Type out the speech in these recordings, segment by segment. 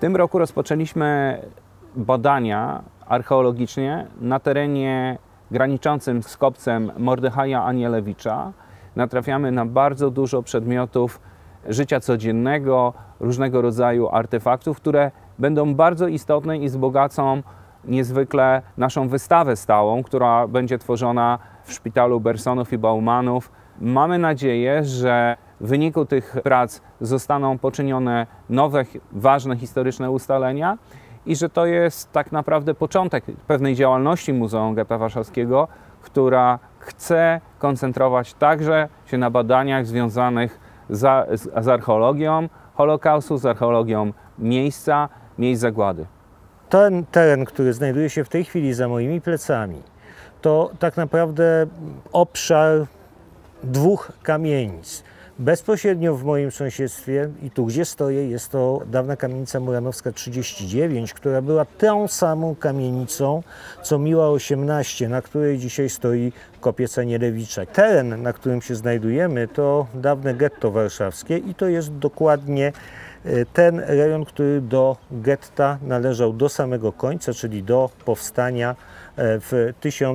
tym roku rozpoczęliśmy badania archeologiczne na terenie graniczącym z kopcem Modrzecha Anielewicza. Natrafiamy na bardzo dużo przedmiotów życia codziennego, różnego rodzaju artefaktów, które będą bardzo istotne i wzbogacą niezwykle naszą wystawę stałą, która będzie tworzona w szpitalu Bersonów i Baumanów. Mamy nadzieję, że w wyniku tych prac zostaną poczynione nowe, ważne historyczne ustalenia i że to jest tak naprawdę początek pewnej działalności Muzeum Getta Warszawskiego, która chce koncentrować także się na badaniach związanych z archeologią Holokaustu, z archeologią miejsc zagłady. Ten teren, który znajduje się w tej chwili za moimi plecami, to tak naprawdę obszar dwóch kamienic. Bezpośrednio w moim sąsiedztwie i tu, gdzie stoję, jest to dawna kamienica muranowska 39, która była tą samą kamienicą, co Miła 18, na której dzisiaj stoi kopiec Anielewicza. Teren, na którym się znajdujemy, to dawne getto warszawskie i to jest dokładnie ten rejon, który do getta należał do samego końca, czyli do powstania w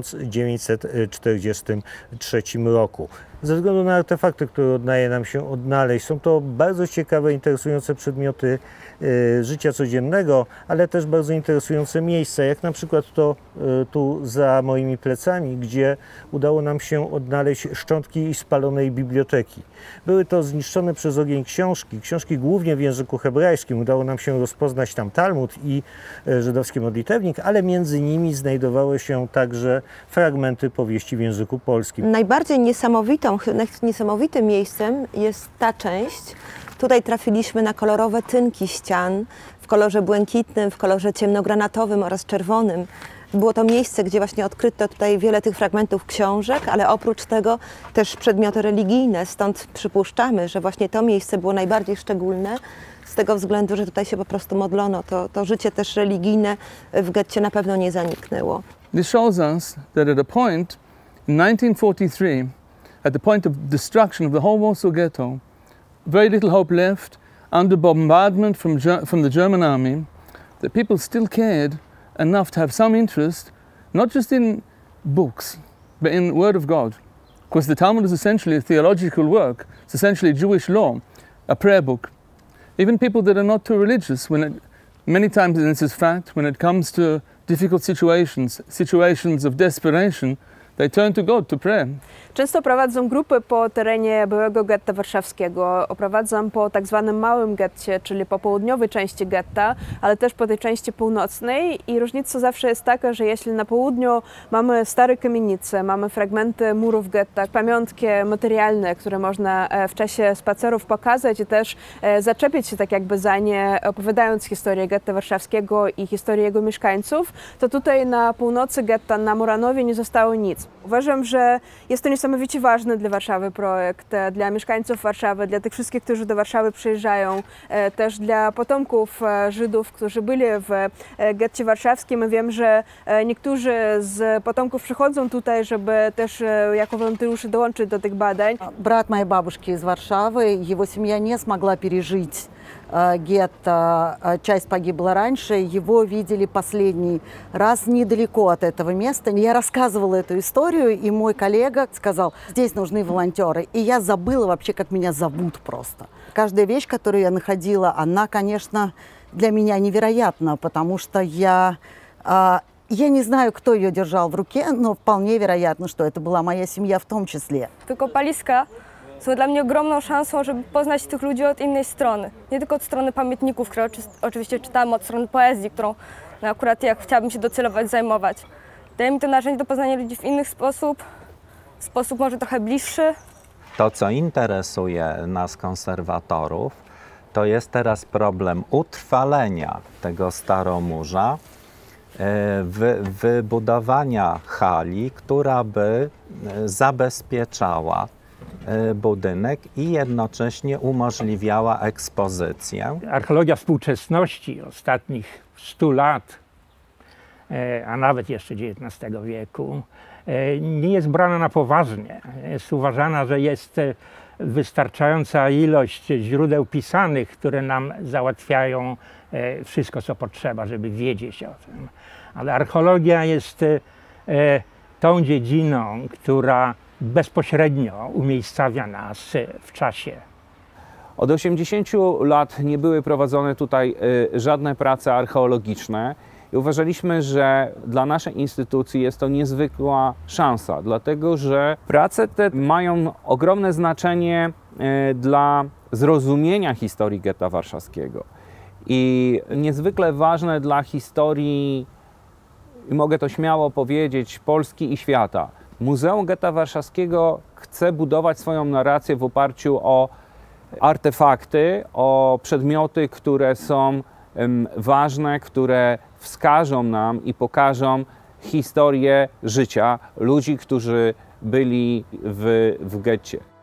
1943 roku. Ze względu na artefakty, które udaje nam się odnaleźć, są to bardzo ciekawe, interesujące przedmioty życia codziennego, ale też bardzo interesujące miejsca, jak na przykład to tu za moimi plecami, gdzie udało nam się odnaleźć szczątki spalonej biblioteki. Były to zniszczone przez ogień książki głównie w języku hebrajskim. Udało nam się rozpoznać tam Talmud i żydowski modlitewnik, ale między nimi znajdowały się także fragmenty powieści w języku polskim. Najbardziej niesamowitym miejscem jest ta część. Tutaj trafiliśmy na kolorowe tynki ścian w kolorze błękitnym, w kolorze ciemnogranatowym oraz czerwonym. Było to miejsce, gdzie właśnie odkryto tutaj wiele tych fragmentów książek, ale oprócz tego też przedmioty religijne. Stąd przypuszczamy, że właśnie to miejsce było najbardziej szczególne z tego względu, że tutaj się po prostu modlono. To życie też religijne w getcie na pewno nie zaniknęło. This shows us that at a point in 1943, at the point of destruction of the whole Warsaw Ghetto, very little hope left under bombardment from the German army, that people still cared enough to have some interest, not just in books, but in Word of God. Because the Talmud is essentially a theological work. It's essentially Jewish law, a prayer book. Even people that are not too religious, many times, and this is fact, when it comes to difficult situations of desperation, they turn to God to pray. Często prowadzą grupy po terenie byłego getta warszawskiego. Oprowadzam po tak zwanym małym getcie, czyli po południowej części getta, ale też po tej części północnej. I różnica zawsze jest taka, że jeśli na południu mamy stare kamienice, mamy fragmenty murów getta, pamiątki materialne, które można w czasie spacerów pokazać i też zaczepić się tak jakby za nie, opowiadając historię getta warszawskiego i historię jego mieszkańców, to tutaj na północy getta, na Muranowie nie zostało nic. Uważam, że jest to niesamowicie ważny dla Warszawy projekt, dla mieszkańców Warszawy, dla tych wszystkich, którzy do Warszawy przyjeżdżają, też dla potomków Żydów, którzy byli w getcie warszawskim. Wiem, że niektórzy z potomków przychodzą tutaj, żeby też jako wolontariusze dołączyć do tych badań. Брат моей бабушки из Варшавы, его семья не смогла пережить гетто, часть погибла раньше, его видели последний раз недалеко от этого места. Я рассказывала эту историю, и мой коллега сказал, здесь нужны волонтеры. И я забыла вообще, как меня зовут просто. Каждая вещь, которую я находила, она, конечно, для меня невероятна, потому что я не знаю, кто ее держал в руке, но вполне вероятно, что это была моя семья в том числе. Wykopaliska są dla mnie ogromną szansą, żeby poznać tych ludzi od innej strony. Nie tylko od strony pamiętników, które oczywiście czytamy, od strony poezji, którą akurat ja chciałabym się docelować, zajmować. Daje mi to narzędzie do poznania ludzi w inny sposób może trochę bliższy. To, co interesuje nas konserwatorów, to jest teraz problem utrwalenia tego staromurza, wybudowania hali, która by zabezpieczała budynek i jednocześnie umożliwiała ekspozycję. Archeologia współczesności ostatnich 100 lat, a nawet jeszcze XIX wieku, nie jest brana na poważnie. Jest uważana, że jest wystarczająca ilość źródeł pisanych, które nam załatwiają wszystko, co potrzeba, żeby wiedzieć o tym. Ale archeologia jest tą dziedziną, która bezpośrednio umiejscawia nas w czasie. Od 80 lat nie były prowadzone tutaj żadne prace archeologiczne i uważaliśmy, że dla naszej instytucji jest to niezwykła szansa, dlatego że prace te mają ogromne znaczenie dla zrozumienia historii getta warszawskiego i niezwykle ważne dla historii, i mogę to śmiało powiedzieć, Polski i świata. Muzeum Getta Warszawskiego chce budować swoją narrację w oparciu o artefakty, o przedmioty, które są ważne, które wskażą nam i pokażą historię życia ludzi, którzy byli w getcie.